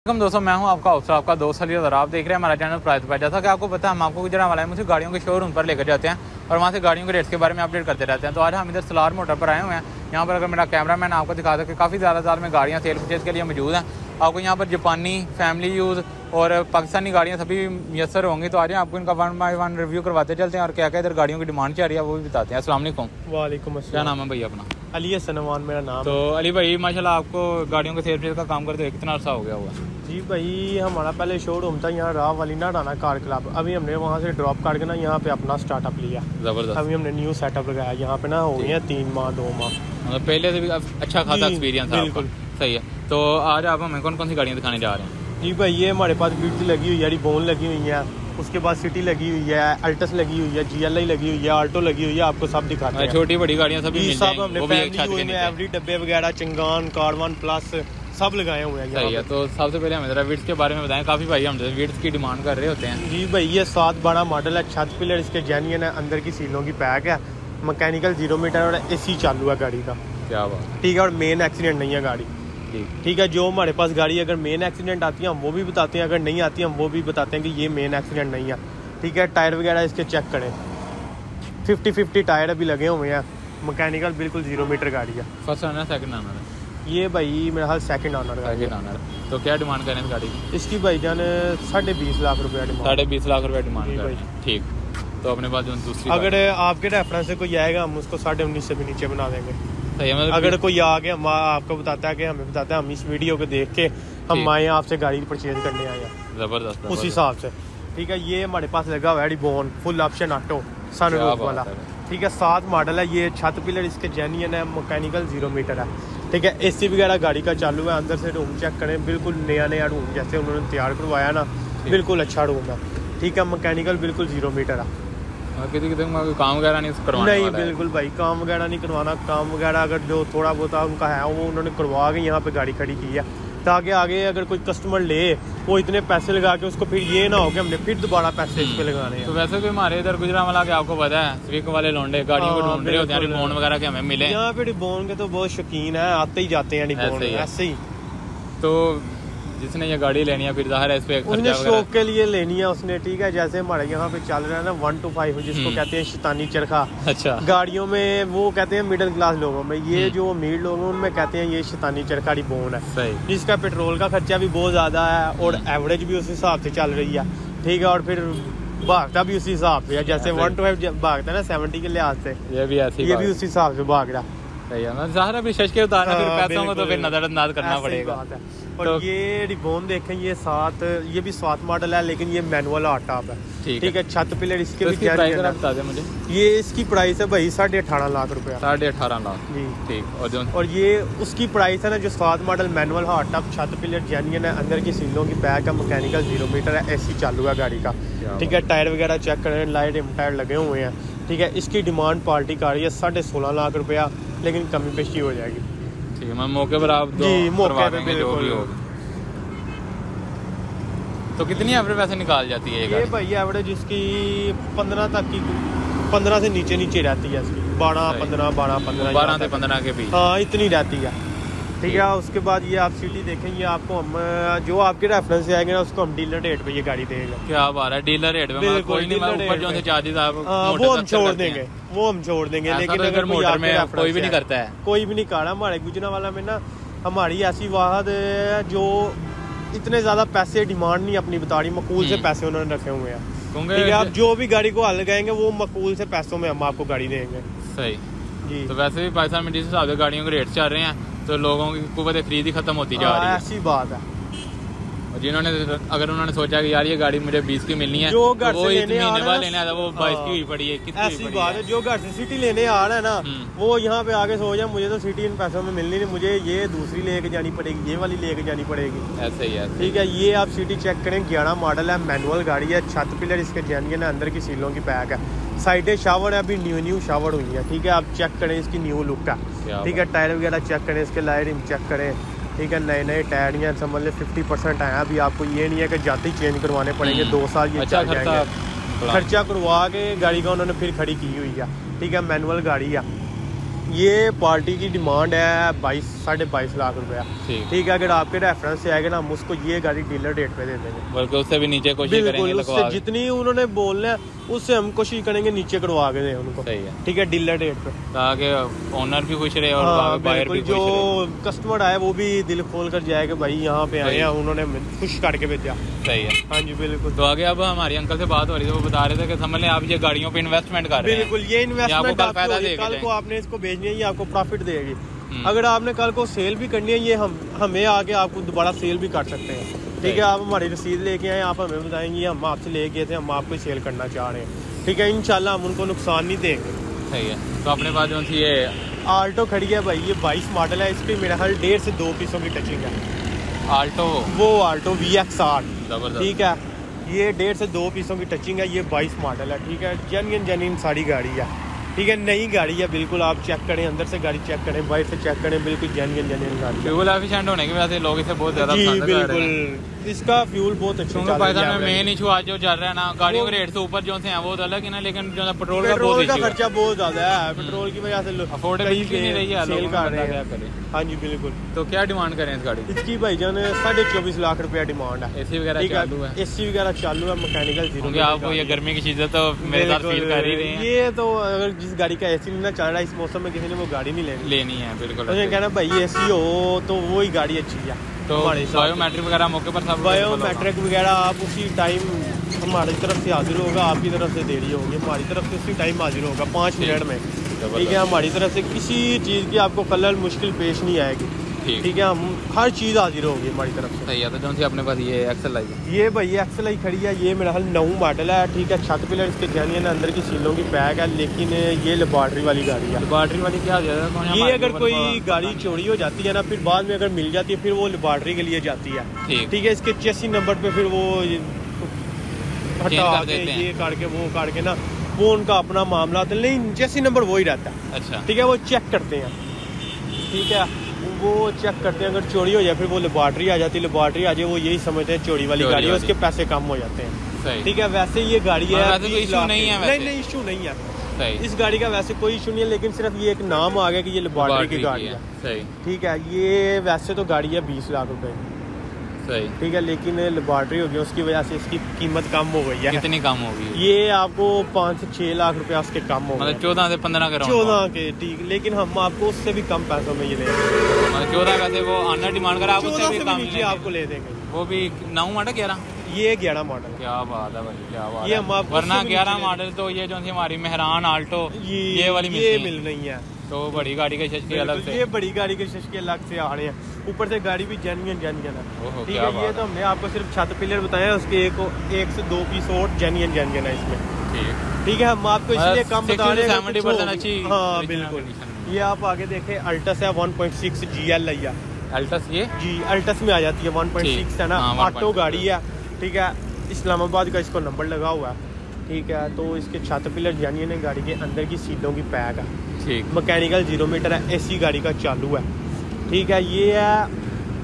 दोस्तों मैं हूं आपका अफसर, आपका दोस्त अली और आप देख रहे हैं हमारा चैनल प्राइस पे। जैसा कि आपको पता है, हम आपको गुजरात वाला है मुझे गाड़ियों के शोरूम पर लेकर जाते हैं और वहां से गाड़ियों के रेट्स के बारे में अपडेट करते रहते हैं। तो आज हम इधर सलार मोटर पर आए हुए हैं। यहाँ पर अगर मेरा कैमरा मैन आपको दिखा सके, काफ़ी ज़्यादा में गाड़ियाँ सेल परचेज के लिए मौजूद हैं। आपको यहाँ पर जापानी, फैमिली यूज़ और पाकिस्तानी गाड़ियाँ सभी मैसर होंगी। तो आज आपको इनका 1 बाय 1 रिव्यू करवाते चलते हैं और क्या क्या इधर गाड़ियों की डिमांड चल रही है वो भी बताते हैं। अस्सलाम वालेकुम। वालेकुम अस्सलाम। क्या नाम है भैया अपना? अली सनवान मेरा नाम। तो अली भाई माशाल्लाह आपको गाड़ियों के सेल परचेज का काम करते हुए कितना अर्सा हो गया हुआ? जी भाई, हमारा पहले शोरूम था यहाँ राह वाली नाडाना कार क्लब। अभी हमने वहाँ से ड्रॉप करके ना यहाँ पे अपना स्टार्टअप लिया। ज़बरदस्त। अभी हमने न्यू सेटअप लगाया यहाँ पे ना, हो गए 3 माह 2 माह। मतलब पहले से भी अच्छा खासा एक्सपीरियंस है। बिल्कुल सही है। तो आज आप हमें कौन कौन सी गाड़ियाँ दिखाने जा रहे हैं? जी भाई, ये हमारे पास बीट्स लगी हुई है, रिबोन लगी हुई है, उसके बाद सिटी लगी हुई है, अल्टस लगी हुई है, GLI लगी हुई है, आल्टो लगी हुई है। आपको सब दिखाते हैं। छोटी बड़ी गाड़ियाँ सभी मिल जाएंगी, हमने वो भी एक छत के नीचे। एवरी डब्बे वगैरह, चिंगान, कारवान प्लस सब लगाए हुए हैं। सही है। तो सबसे पहले हमें जरा विड्स के बारे में बताएं। काफ़ी भाई हम विड्स की डिमांड कर रहे होते हैं। जी भाई, ये 712 मॉडल है, छत पिलर इसके जेन्युइन है, अंदर की सीलों की पैक है, मैकेनिकल 0 मीटर और AC चालू है गाड़ी का। क्या बात। ठीक है। और मेन एक्सीडेंट नहीं है गाड़ी। ठीक है। जो हमारे पास गाड़ी अगर मेन एक्सीडेंट आती है हम वो भी बताते हैं, अगर नहीं आती है हम वो भी बताते हैं कि ये मेन एक्सीडेंट नहीं है। ठीक है। टायर वगैरह इसके चेक करें, 50-50 टायर अभी लगे हुए हैं, मैकेनिकल बिल्कुल 0 मीटर गाड़ी है। फर्स्ट ऑनर सेकंड ऑनर है ये भाई मेरा हाल सेकंड ऑनर है। तो क्या डिमांड करें इस गाड़ी की? इसकी भाई जान 20.5 लाख रुपया डिमांड। 20.5 लाख रुपया डिमांड कर रहे हैं। ठीक। तो अपने पास जो दूसरी, अगर आपके रेफरेंस से कोई आएगा हम उसको 19.5 से भी नीचे बना देंगे। मतलब अगर कोई आगे हम आपको बताता है कि हमें बताता है, हम इस वीडियो को देख के हम आए आपसे गाड़ी परचेज करने आए हैं, जबरदस्त उस हिसाब से। ठीक है। ये हमारे पास लगा हुआ है रिबोन, फुल ऑप्शन ऑटो सनरूफ वाला। ठीक है। 7 मॉडल है ये, छत पिलर इसके जेन्युइन है, मैकेनिकल 0 मीटर है। ठीक है। AC वगैरह गाड़ी का चालू है। अंदर से रूम चेक करें, बिल्कुल नया रूम जैसे उन्होंने तैयार करवाया ना, बिल्कुल अच्छा रूम है। ठीक है। मैकेनिकल बिल्कुल 0 मीटर है। काम वगैरह नहीं करवाना? नहीं बिल्कुल भाई, काम वगैरह नहीं करवाना। काम वगैरह अगर जो थोड़ा बहुत उनका है वो उन्होंने करवा के यहाँ पे गाड़ी खड़ी की है, ताकि आगे अगर कोई कस्टमर ले वो इतने पैसे लगा के उसको फिर ये ना हो कि हमने फिर दोबारा पैसे इस पे लगाने हैं। तो वैसे भी हमारे इधर गुजरात वाला के आपको पता है, स्विक वाले लौंडे गाड़ियों को ढूंढ रहे होते हैं रिबोन वगैरह के हमें मिले। यहाँ पे रिबोन के तो बहुत शौकीन है, आते ही जाते हैं रिबोन ऐसे ही। तो जिसने ये गाड़ी लेनी है फिर जाहिर है इस पे उसने शौक के लिए लेनी है उसने। ठीक है। जैसे हमारे यहाँ पे चल रहा है ना 125 जिसको कहते हैं शैतानी चरखा। अच्छा। गाड़ियों में वो कहते हैं मिडिल क्लास लोगों में, ये जो अमीर लोग हैं उनमें कहते हैं ये शैतानी चरखा रिबोन है। सही। जिसका पेट्रोल का खर्चा भी बहुत ज्यादा है और एवरेज भी उस हिसाब से चल रही है। ठीक है। और फिर भागता भी उसी हिसाब से, जैसे 125 भागता है ना 70 के लिहाज से, ये भी उस हिसाब से भाग रहा। पैसों को तो फिर नजरअंदाज करना पड़ेगा। और तो ये रिबोन देखें, ये ये भी 7 मॉडल है, लेकिन ये मैनुअल हॉट टॉप है। ठीक है। छत पिलर इसके भी बता दें मुझे। ये इसकी प्राइस है भाई 18.5 लाख रुपया। 18.5 लाख जी। ठीक। और ये उसकी प्राइस है ना जो 7 मॉडल मैनुअल हॉट टॉप, छत पिलर जेन्युइन है, अंदर की सीलों की पैक है, मैकेनिकल 0 मीटर है, AC चालू है गाड़ी का। ठीक है। टायर वगैरह चेक करें, लाइट रिम टायर लगे हुए हैं। ठीक है। इसकी डिमांड पार्टी का रही है 16.5 लाख रुपया, लेकिन कमी पेशी हो जाएगी। ठीक है। मैं मौके पर आप जी मौके पे बिल्कुल। तो कितनी एवरेज पैसे निकाल जाती है ये भाई? एवरेज इसकी 15 तक की, 15 से नीचे रहती है इसकी, 12 से 15 के बीच। हाँ इतनी रहती है। ठीक है। उसके बाद ये आप सिटी देखेंगे, आपको हम जो आपके रेफरेंस से आएंगे ना उसको हम डीलर रेट पे ये गाड़ी देंगे। क्या बात है, डीलर रेट पे? कोई नहीं, ऊपर जो से चार्जेस आप वो हम छोड़ देंगे, लेकिन अगर मोटर में कोई भी नहीं करता है, कोई भी नहीं कर रहा। हमारे गुजरात वाला में ना हमारी ऐसी वाहद है जो इतने ज्यादा पैसे डिमांड नहीं अपनी बता रही, मकूल से पैसे उन्होंने रखे हुए हैं। ठीक है। आप जो भी गाड़ी को हल लगाएंगे वो मकूल से पैसों में हम आपको गाड़ी देंगे। सही जी। तो वैसे भी पाकिस्तान में जिस हिसाब से गाड़ियों के रेट चल रहे हैं तो लोगों की कुव्वत खरीद ही खत्म होती जा रही है। ऐसी बात है। जिन्होंने अगर उन्होंने सोचा कि यार ये गाड़ी मुझे 20 की मिलनी है, जो घर वो से लेने आ रहा है वो 22 की हुई पड़ी है। ऐसी बात है। जो घर से सिटी लेने आ रहा है ना वो यहाँ पे आगे सोचा मुझे तो सिटी इन पैसों में मिलनी नहीं, मुझे ये दूसरी लेके जानी पड़ेगी, ये वाली लेके जानी पड़ेगी। ऐसे ही है। ठीक है। ये आप सिटी चेक करें, 11 मॉडल है, मैनुअल गाड़ी है, छत पिलर इसके जेन्युइन है, अंदर की सीलों की पैक है, साइडें शावर है, अभी न्यू शावर हुई है। ठीक है। आप चेक करें इसकी न्यू लुक है। ठीक है। टायर वगैरह चेक करें, इसके लाइट रिम चेक करें। ठीक है। नए टायर हैं, समझ लें 50% आया। अभी आपको ये नहीं है कि जाते ही चेंज करवाने पड़ेंगे, 2 साल ये चल जाएंगे। खर्चा करवा के गाड़ी का उन्होंने फिर खड़ी की हुई है। ठीक है। मैनुअल गाड़ी है, ये पार्टी की डिमांड है 22.5 लाख रुपया। ठीक है, अगर आपके रेफरेंस से आएगा ना हम उसको ये गाड़ी डीलर रेट पे दे देंगे, बल्कि उससे भी नीचे कोशिश करेंगे उससे जितनी उन्होंने बोलना है उससे हम कोशिश करेंगे नीचे करवा के दें उनको। सही है, ठीक है, डीलर रेट पे, ताकि ओनर भी खुश रहे और बायर भी खुश रहे। जो कस्टमर आए वो भी दिल खोल कर जाए कि भाई यहाँ पे आए हैं, उन्होंने खुश करके भेजा। सही है, हाँ जी बिल्कुल। तो आगे अब हमारे अंकल से बात हो रही थी, वो बता रहे थे कि समझ लें आप ये गाड़ियों पे इन्वेस्टमेंट कर रहे हैं। बिल्कुल, ये इन्वेस्टमेंट कल को आपने इसको भेजनी है, ये आपको प्रॉफिट देगी। अगर आपने कल को सेल भी करनी है, ये हमें आगे आपको दोबारा सेल भी कर सकते हैं। ठीक है, आप हमारी रसीद लेके आए, आप हमें बताएंगे हम आपसे ले गए थे, हम आपको सेल करना चाह रहे हैं। ठीक है, इंशाल्लाह हम उनको नुकसान नहीं देंगे। सही है, तो अपने पास जो थी ये आल्टो खड़ी है भाई, ये 22 मॉडल है, इस पर मेरा हर 1.5 से 2 पीसों की टचिंग है। आल्टो, वो आल्टो VX8। जबरदस्त। ठीक है, ये 1.5 से 2 पीसों की टचिंग है, ये 22 मॉडल है। ठीक है, जेन्युइन सारी गाड़ी है। ठीक है, नई गाड़ी है बिल्कुल, आप चेक करें, अंदर से गाड़ी चेक करें, बाहर से चेक करें, बिल्कुल जेन्युइन गाड़ी। फ्यूल एफिशिएंट होने की वजह से लोग इसे बहुत ज्यादा पसंद कर रहे हैं। इसका फ्यूल बहुत अच्छा चल रहा है। मेन इशू आज जो चल रहा है ना, गाड़ियों के रेट से ऊपर जो हैं वो अलग है ना, लेकिन जो पेट्रोल का खर्चा बहुत ज्यादा है, पेट्रोल की वजह से अफोर्डेबिलिटी नहीं रही है, सेल कर रहे हैं। हाँ जी बिल्कुल। तो क्या डिमांड करें इस गाड़ी इसकी भाईजान 24.5 लाख रुपया डिमांड है। एसी वगैरह चालू है? एसी वगैरह चालू है, मैकेनिकल जीरो। आपको ये गर्मी की चीजें तो मेरे साथ फील कर ही रहे हैं। ये तो अगर जिस गाड़ी का एसी नहीं चल रहा है इस मौसम में, किसी ने वो गाड़ी नहीं लेनी है। बिल्कुल, मुझे कहना भाई एसी हो तो वही गाड़ी अच्छी है। तो बायोमेट्रिक वगैरह मौके पर सब बायोमेट्रिक वगैरह आप उसी टाइम हमारी तरफ से हाजिर होगा, आपकी तरफ से देरी होगी, हमारी तरफ से उसी टाइम हाजिर होगा 5 मिनट में। ठीक है, हमारी तरफ से किसी चीज़ की आपको कलर मुश्किल पेश नहीं आएगी। ठीक है, हम हर चीज़ हाजिर होगी हमारी तरफ से। सही है, तो जो सी अपने पास ये एक्सएल आई, ये भाई एक्सएल आई खड़ी है, ये मेरा हाल 9 मॉडल है। ठीक है, छत पिलर इसके जेन्युइन अंदर की सीलों की पैक है, लेकिन ये लेबॉर्ट्री वाली गाड़ी है। लेबॉर्ट्री वाली क्या ज़्यादा, ये अगर कोई गाड़ी चोरी हो जाती है ना, फिर बाद में अगर मिल जाती है, फिर वो लेबॉर्ट्री के लिए जाती है। ठीक है, इसके 86 नंबर पे फिर वो हटा के ये काट के वो काट के ना, वो उनका अपना मामला होता है, नहीं 86 नंबर वो ही रहता है। अच्छा, ठीक है, वो चेक करते हैं। ठीक है, वो चेक करते हैं, अगर चोरी हो जाए फिर वो लेबॉर्ट्री आ जाती है, लेबॉर्ट्री आ जाए वो यही समझते हैं चोरी वाली गाड़ी है, उसके पैसे कम हो जाते हैं। ठीक है, वैसे ये गाड़ी है, इशू नहीं है, नहीं इशू नहीं है इस गाड़ी का, वैसे कोई इशू नहीं है, लेकिन सिर्फ ये एक नाम आ गया कि ये लेबॉर्ट्री की गाड़ी है। ठीक है, ये वैसे तो गाड़ी है 20 लाख रुपए की। ठीक है, लेकिन लेबॉर्ट्री हो गई, उसकी वजह से इसकी कीमत कम हो गई है। कितनी कम होगी? ये आपको 5 से 6 लाख रुपया उसके कम हो गए, 14 से 15 के। ठीक, लेकिन हम आपको उससे भी कम पैसों में ये देंगे। 14 का से वो ऑनर डिमांड करा, आप उससे भी कम नीचे आपको ले देंगे। वो भी 9 मॉडल 11, ये 11 मॉडल। क्या बात है भाई, क्या बात ये है। हम आपको, वरना 11 मॉडल तो ये जो हमारी मेहरान आल्टो ये वाली मिल रही है, तो बड़ी गाड़ी के शशके अलग से, ये बड़ी गाड़ी के शशके अलग से आ रहे हैं, ऊपर से गाड़ी भी जेन्युइन है। ठीक है, ये तो हमने आपको सिर्फ छत पिलर बताया, उसके 1 से 2 पीस और जेन्युइन है इसमें। ठीक है, हम आपको इसलिए कम बता रहे हैं, 70% अच्छी। हाँ बिल्कुल। ये आप आगे देखें, अल्टस है 1.6 GL है। अल्टस, ये जी अल्टस में आ जाती है, 1.6 है ना, ऑटो गाड़ी है। ठीक है, इस्लामाबाद का इसको नंबर लगा हुआ है। ठीक है, तो इसके छत पिलर जेन्युइन है, गाड़ी के अंदर की सीटों की पैक है। ठीक, मैकेनिकल 0 मीटर है, एसी गाड़ी का चालू है। ठीक है, ये है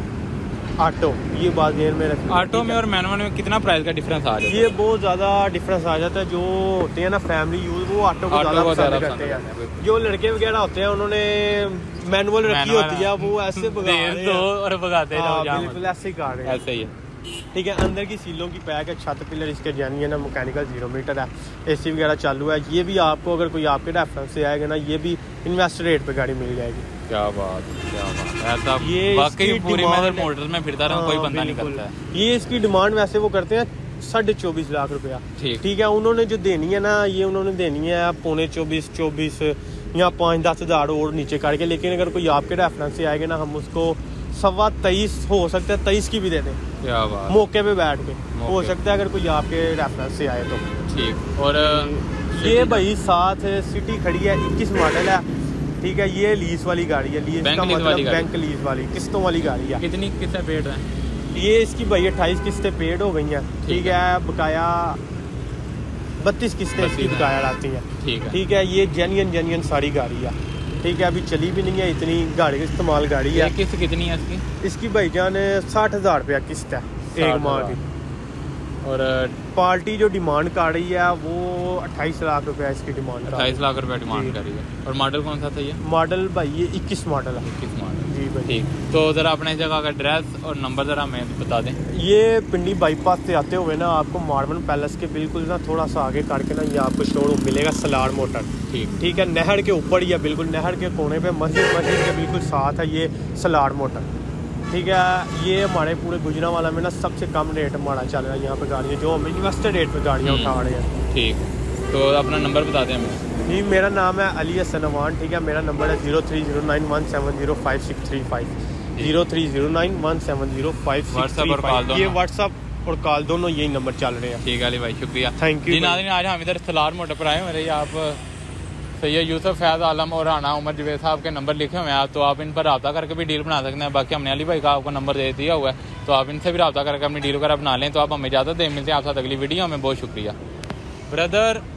ऑटो, ये बात ध्यान में रखना। ऑटो में और मैनुअल में कितना प्राइस का डिफरेंस आ जाता है? ये बहुत ज़्यादा डिफरेंस आ जाता है। जो होते हैं ना फैमिली यूज, वो ऑटो को ज़्यादा पसंद करते हैं। जो लड़के वगैरह होते हैं, उन्होंने मैनुअल रखी होती है, वो ऐसे भगाते हैं, बिल्कुल ऐसे ही कर रहे हैं। ऐसे ही है। ठीक है, अंदर की सीलों की पैक है, छत पिलर इसके जेन्युइन है, मैकेनिकल 0 मीटर है, एसी वगैरह चालू है। ये भी आपको अगर कोई आपके रेफरेंस से आएगा ना, ये भी इन्वेस्ट रेट पे गाड़ी मिल जाएगी। क्या बात, क्या बात। ऐसा ये वाकई पूरी मोटर्स में फिरता रहा, कोई बंदा नहीं करता है। ये इसकी डिमांड वैसे वो करते हैं 24.5 लाख रुपया। ठीक है, उन्होंने जो देनी है ना, ये उन्होंने देनी है 24 या 5-10 हज़ार और नीचे करके। लेकिन अगर कोई आपके रेफरेंस से आएगा ना, हम उसको 23.25 हो सकता है 23 की भी दे दें। क्या बात, मौके पे बैठ के हो सकता है, अगर कोई आपके रेफरेंस से आए तो। ठीक, और ये भाई साथ सिटी खड़ी है, 21 मॉडल है। ठीक है, ये लीज वाली गाड़ी है, लीज का मतलब बैंक लीज वाली, किस्तों वाली गाड़ी है। कितनी किस्तें पेड है? ये इसकी भाई 28 किस्तें पेड हो गई हैं। ठीक है, बकाया 32 किस्तें इसकी बकाया आती हैं। ठीक है, ये जेन्युइन सारी गाड़ी है। ठीक है, अभी चली भी नहीं है इतनी गाड़ी, इस्तेमाल गाड़ी है। किस्त कितनी है इसकी? इसकी भाईजान 60,000 रुपया किस्त है 1 माह की। और पार्टी जो डिमांड कर रही है वो 28 लाख रुपया इसकी डिमांड कर रही है। 28 लाख रुपया डिमांड कर रही है। और मॉडल कौन सा था ये? मॉडल भाई ये 21 मॉडल है। 21 मॉडल, जी भाई। ठीक। तो ज़रा अपने इस जगह का एड्रेस और नंबर ज़रा हमें बता दें। ये पिंडी बाईपास से आते हुए ना आपको मार्बल पैलेस के बिल्कुल ना थोड़ा सा आगे करके ना ये आपको शोरूम मिलेगा सलार मोटर। ठीक है, नहर के ऊपर ही है, बिल्कुल नहर के कोने पे मस्जिद के बिल्कुल साथ है ये सलार मोटर। ठीक है, ये हमारे पूरे गुजरांवाला में ना सबसे कम रेट हमारा चल रहा है यहाँ पे गाड़ियाँ, जो हम इन्वेस्टर रेट पे गाड़ियाँ उठा रहे हैं। ठीक, तो अपना नंबर बता दें हमें। जी, मेरा नाम है अली हसन अवान। ठीक है, मेरा नंबर है 0309170565 0309170565। व्हाट्सएप और कॉल दोनों, ये व्हाट्सएप और कॉल दोनों यही नंबर चल रहे हैं। ठीक है अली भाई, शुक्रिया, थैंक यू। नाज़रीन आज हम इधर सलार मोटर पर आए मेरे, आप सैयद यूसुफ फैज़ आलम और राना उमर जवेद साहब के नंबर लिखे हुए हैं, तो आप इन पर रब्ता करके भी डील बना सकते हैं। बाकी हमने अली भाई का आपको नंबर दे दिया हुआ है, तो आप इनसे भी रब्ता करके अपनी डील वगैरह बना लें। तो आप हमें इजाज़त दें, मिलते हैं आप साथ अगली वीडियो में। बहुत शुक्रिया ब्रदर।